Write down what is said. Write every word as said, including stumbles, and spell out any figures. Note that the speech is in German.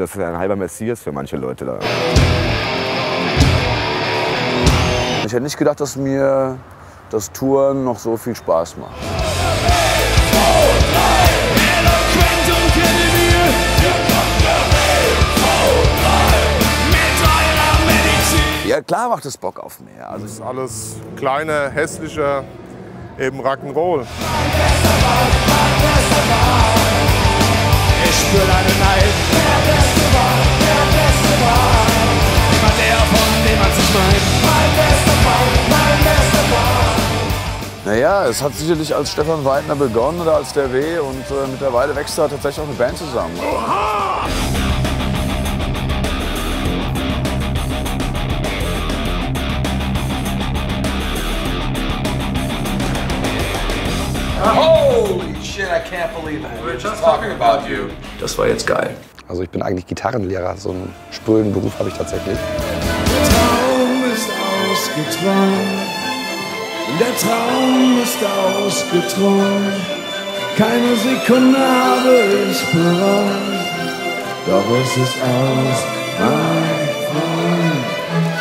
das ist ein halber Messias für manche Leute da. Ich hätte nicht gedacht, dass mir das Touren noch so viel Spaß macht. Ja, klar macht es Bock auf mehr. Also das ist alles kleine, hässliche, eben Rock'n'Roll. Ich spür deine Neid. Der Beste war, der Beste war. Immer der, von dem man sich meint. Mein bester Freund, mein bester Freund. Naja, es hat sicherlich als Stefan Weidner begonnen oder als der W. Und äh, mittlerweile wächst da tatsächlich auch eine Band zusammen. Oha! Holy shit, I can't believe it. We were just talking about you. Das war jetzt geil. Also ich bin eigentlich Gitarrenlehrer, so einen spröden Beruf habe ich tatsächlich. Der Traum ist ausgeträumt, der Traum ist ausgeträumt. Keine Sekunde habe ich bereut, doch es ist aus, mein Freund.